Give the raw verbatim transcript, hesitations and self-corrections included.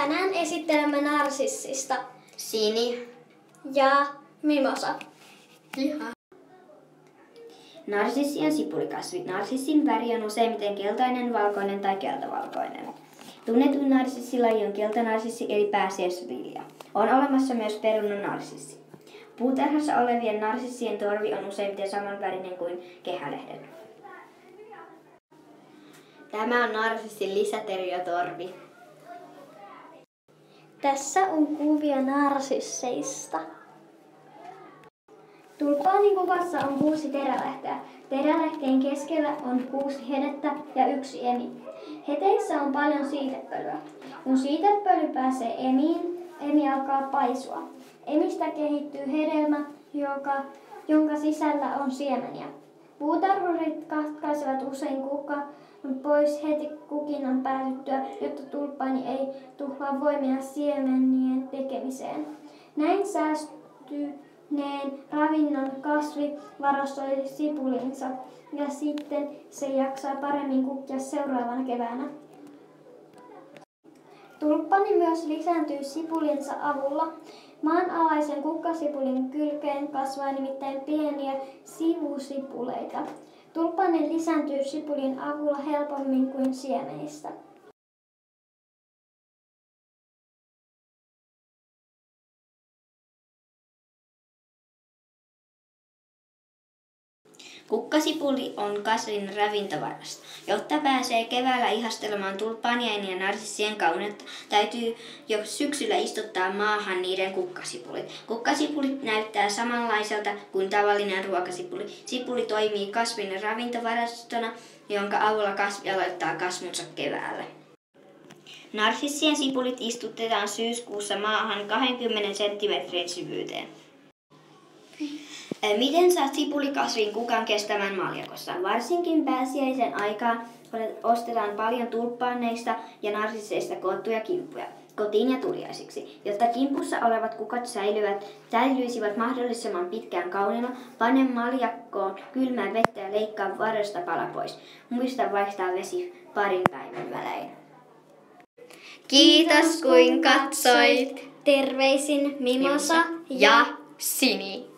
Tänään esittelemme narsissista. Sini Ja Mimosa. Kiha. Narsissi on sipulikasvi. Narsissin väri on useimmiten keltainen, valkoinen tai keltavalkoinen. Tunnetuin narsissilaji on keltanarsissi eli pääsiäisvilja. On olemassa myös perunanarsissi. Puutarhassa olevien narsissien torvi on useimmiten samanvärinen kuin kehälehden. Tämä on narsissin lisäteriotorvi. Tässä on kuvia narsisseista. Tulppaanin kuvassa on kuusi terälehteä. Terälehtien keskellä on kuusi hedettä ja yksi emi. Heteissä on paljon siitepölyä. Kun siitepöly pääsee emiin, emi alkaa paisua. Emistä kehittyy hedelmä, joka, jonka sisällä on siemeniä. Puutarhurit katkaisevat usein kukan pois heti kukinnan päätyttyä, jotta tulppaani ei tuhlaa voimia siemenien tekemiseen. Näin säästyneen ravinnon kasvi varastoi sipulinsa ja sitten se jaksaa paremmin kukkia seuraavana keväänä. Tulppani myös lisääntyy sipulinsa avulla. Maanalaisen kukkasipulin kylkeen kasvaa nimittäin pieniä sivusipuleita. Tulppani lisääntyy sipulin avulla helpommin kuin siemenistä. Kukkasipuli on kasvin ravintovarasto. Jotta pääsee keväällä ihastelemaan tulppaanien ja narsissien kauneutta, täytyy jo syksyllä istuttaa maahan niiden kukkasipulit. Kukkasipulit näyttää samanlaiselta kuin tavallinen ruokasipuli. Sipuli toimii kasvin ravintovarastona, jonka avulla kasvi aloittaa kasvunsa keväällä. Narsissien sipulit istutetaan syyskuussa maahan kaksikymmentä senttimetrin syvyyteen. Miten saat sipulikasvin kukan kestämään maljakossa? Varsinkin pääsiäisen aikaan ostetaan paljon tulppaaneista ja narsisseista koottuja kimppuja kotiin ja tuliaisiksi. Jotta kimpussa olevat kukat säilyvät, säilyisivät mahdollisimman pitkään kauniina, pane maljakkoon kylmää vettä ja leikkaa varresta pala pois. Muista vaihtaa vesi parin päivän välein. Kiitos kun katsoit! Terveisin Mimosa ja Sini.